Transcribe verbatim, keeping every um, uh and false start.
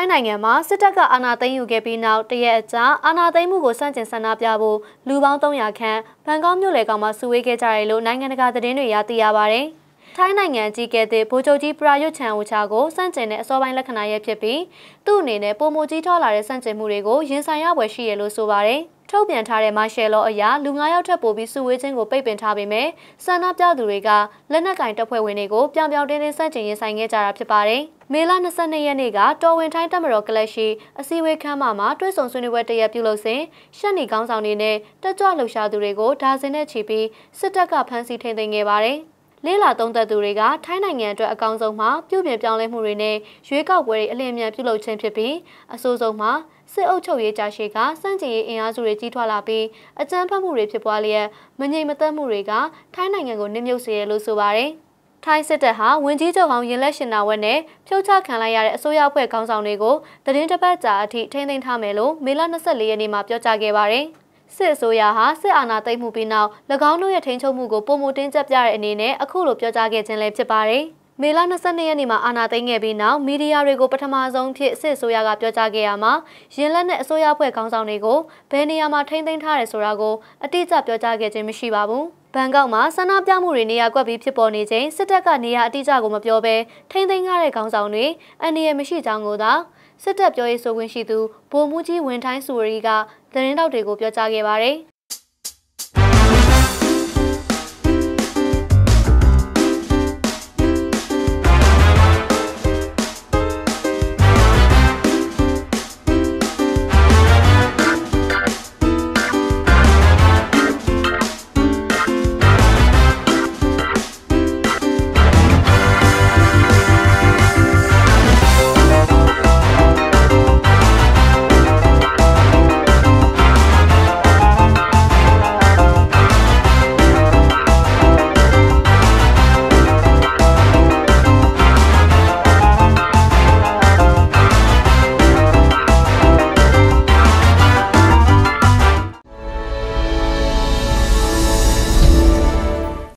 ထိုင်းနိုင်ငံမှာစစ်တပ်ကအာဏာသိမ်းယူခဲ့ပြီးနောက်တရက်အကြာအာဏာသိမ်းမှုကိုစန့်ကျင်ဆန္ဒပြဖို့လူပေါင်းသုံးရာခန့်ဘန်ကောက်မြို့လယ်ကောင်မှာစုဝေးခဲ့ကြတယ်လို့နိုင်ငံတကာသတင်းတွေအရသိရပါတယ်။ထိုင်းနိုင်ငံကြီးကဲ့သို့ဗိုလ်ချုပ်ကြီးပရာရွတ်ချန်အိုချာကိုစန့်ကျင်တဲ့အစောပိုင်းလက္ခဏာရဲ့ဖြစ်ပြီးသူ့အနေနဲ့ပုံမကြီးထွားလာတဲ့စန့်ကျင်မှုတွေကိုရင်ဆိုင်ရပွဲရှိရလို့ဆိုပါတယ်။ထုတ်ပြန်ထားတဲ့မာရှယ်လောအရာလူငါးယောက်ထပ်ပို့ပြီးစုဝေးခြင်းကိုပိတ်ပင်ထားပေမဲ့ဆန္ဒပြသူတွေကလက်နက်ကင်တပ်ဖွဲ့ဝင်တွေကိုပြောင်ပြောင်တင်းတင်းစန့်ကျင်ရင်ဆိုင်ခဲ့ကြတာဖြစ်ပါတယ်။မေလ၂၂ရက်နေ့ကတော်ဝင်ထိုင်းတပ်မတော်ကလပ်ရှိအစည်းအဝေးခန်းမမှာတွဲဆုံဆွေးနွေးပွဲတရက်ပြုလုပ်စဉ်ရှက်နီကောင်းဆောင်တွေနဲ့တက်ကြွလှုပ်ရှားသူတွေကိုဒါဇင်နဲ့ချီပြီးစစ်တပ်ကဖမ်းဆီးထိန်းသိမ်းခဲ့ပါတယ်။လေးလာသုံးသက်သူတွေကထိုင်းနိုင်ငံအတွက်အကောင်းဆုံးမှာပြုပြင်ပြောင်းလဲမှုတွေနဲ့ရွေးကောက်ပွဲတွေအလင်းအမြန်ပြုလုပ်ခြင်းဖြစ်ပြီးအဆိုးဆုံးမှာစစ်အုပ်ချုပ်ရေးကြာရှည်ကစန့်ကျင်ရေးအင်အားစုတွေကြီးထွားလာပြီးအကြမ်းဖက်မှုတွေဖြစ်ပွားလျက်မငြိမ်မသက်မှုတွေကထိုင်းနိုင်ငံကိုနစ်မြုပ်စေရလို့ဆိုပါတယ်။ထိုင်းစစ်တပ်ဟာဝင်ကြီးချုပ်ဟောင်းရင်လက်ရှင်နာဝက်နဲ့ဖြုတ်ချခံလိုက်ရတဲ့အစိုးရအဖွဲ့ခေါင်းဆောင်တွေကိုသတင်းတစ်ပတ်ကြာအထိထိန်းသိမ်းထားမယ်လို့မေလ၂၄ရက်နေ့မှာပြောကြားခဲ့ပါတယ်။စစ်အစိုးရဟာစစ်အာဏာသိမ်းမှုပြီးနောက်၎င်းတို့ရဲ့ထိန်းချုပ်မှုကိုပုံမတင်းကျပ်ပြတဲ့အနေနဲ့အခုလိုပြောကြားခဲ့ခြင်းလည်းဖြစ်ပါတယ်။မေလ၂၂ရက်နေ့မှာအာဏာသိမ်းခဲ့ပြီးနောက်မီဒီယာတွေကိုပထမဆုံးဖြစ်စစ်အစိုးရကပြောကြားခဲ့ရမှာရင်လက်နဲ့အစိုးရအဖွဲ့ခေါင်းဆောင်တွေကိုဘယ်နေရာမှာထိန်းသိမ်းထားတယ်ဆိုတာကိုအတိအကျပြောကြားခဲ့ခြင်းမရှိပါဘူး။ဘန်ကောက်မှာဆန္ဒပြမှုတွေနေရာကွက်ပြီးဖြစ်ပေါ်နေချိန်စစ်တပ်ကနေရာအတိအကျကိုမပြောဘဲထိန်းသိမ်းထားတဲ့ခေါင်းဆောင်တွေအန္တရာယ်မရှိကြောင်းကိုသာစစ်တပ်ပြောရေးဆိုခွင့်ရှိသူဗိုလ်မှူးကြီးဝင်းထိုင်းစုရီကသတင်းတောက်တွေကိုပြောကြားခဲ့ပါတယ်။